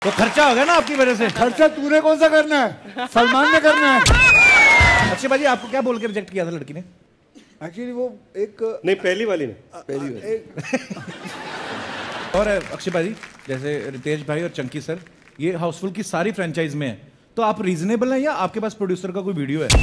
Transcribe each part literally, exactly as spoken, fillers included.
तो खर्चा हो गया ना आपकी वजह से। खर्चा तूने कौन सा करना है, सलमान ने करना है। अक्षय भाई आपको क्या बोल के रिजेक्ट किया था लड़की ने? एक्चुअली वो एक नहीं पहली वाली ने पहली वाली और अक्षय भाई जैसे रितेश भाई और चंकी सर ये हाउसफुल की सारी फ्रेंचाइज में है, तो आप रीजनेबल हैं या आपके पास प्रोड्यूसर का कोई वीडियो है?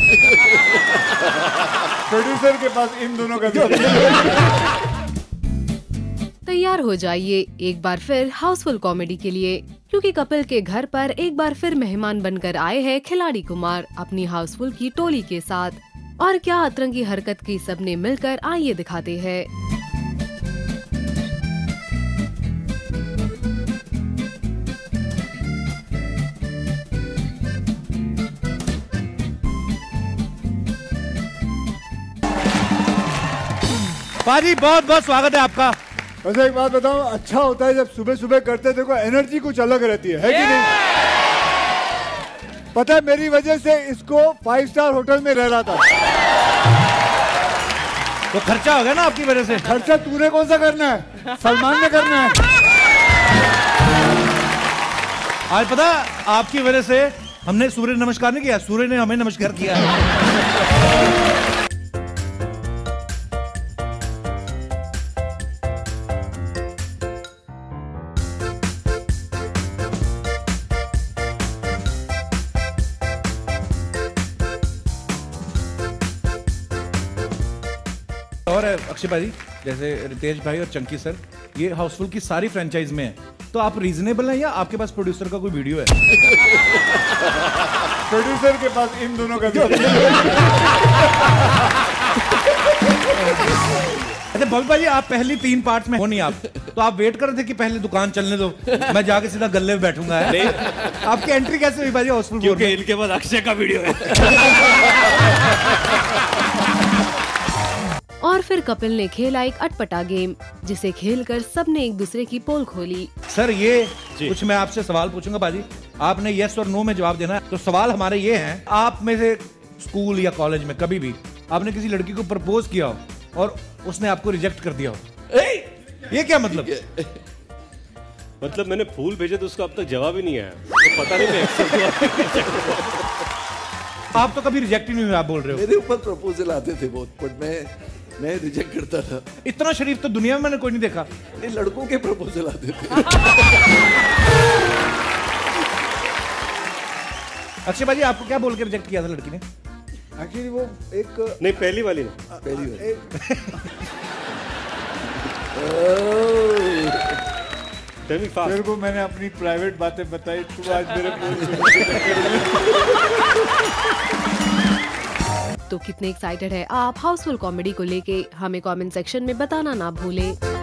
प्रोड्यूसर के पास इन दोनों का वीडियो। तैयार हो जाइए एक बार फिर हाउसफुल कॉमेडी के लिए, क्योंकि कपिल के घर पर एक बार फिर मेहमान बनकर आए हैं खिलाड़ी कुमार अपनी हाउसफुल की टोली के साथ। और क्या अतरंगी हरकत की सबने मिलकर आइए दिखाते हैं। पाजी बहुत बहुत स्वागत है आपका। वैसे एक बात बताऊं, अच्छा होता है जब सुबह सुबह करते देखो एनर्जी कुछ अलग रहती है, है कि नहीं? पता है मेरी वजह से इसको फाइव स्टार होटल में रह रहा था। तो खर्चा हो गया ना आपकी वजह से। खर्चा तूने कौन सा करना है, सलमान ने करना है। आज पता आपकी वजह से हमने सूर्य नमस्कार नहीं किया, सूर्य ने हमें नमस्कार किया है। और अक्षय भाई जैसे रितेश भाई और चंकी सर ये हाउसफुल की सारी फ्रेंचाइज में है, तो आप रीजनेबल हैं या आपके पास प्रोड्यूसर का कोई वीडियो है? प्रोड्यूसर के पास इन दोनों का वीडियो। अच्छा बॉबी भाई आप पहली तीन पार्ट्स में हो नहीं आप, तो आप वेट कर रहे थे कि पहले दुकान चलने दो, मैं जाके सीधा गल्ले में बैठूंगा। आपकी एंट्री कैसे हुई भाई हाउसफुल? क्योंकि इनके पास अक्षय का वीडियो है। और फिर कपिल ने खेला एक अटपटा गेम, जिसे खेलकर सबने एक दूसरे की पोल खोली। सर ये कुछ मैं आपसे सवाल पूछूंगा बाजी, आपने यस और नो में जवाब देना है। तो सवाल हमारे ये हैं, आप में से स्कूल या कॉलेज में कभी भी आपने किसी लड़की को प्रपोज किया हो और उसने आपको रिजेक्ट कर दिया हो? ये क्या मतलब? मतलब मैंने फूल भेजे तो उसका अब तक जवाब ही नहीं आया, तो पता नहीं मैं एक्सेप्ट हुआ। आप तो कभी रिजेक्ट ही नहीं हुए, आप बोल रहे हो। मेरे ऊपर प्रपोजल आते थे बहुत, पर मैं मैं रिजेक्ट करता था। इतना शरीफ तो दुनिया में मैंने कोई नहीं देखा। नहीं, लड़कों के प्रपोजल आते थे। अक्षय भाई आपको क्या बोल के रिजेक्ट किया था लड़की ने? एक्चुअली वो एक नहीं पहली वाली ने पहली वाली। मेरे को मैंने अपनी प्राइवेट बातें बताई, तू आज मेरे तो कितने एक्साइटेड है आप हाउसफुल कॉमेडी को लेके, हमें कमेंट सेक्शन में बताना ना भूलें।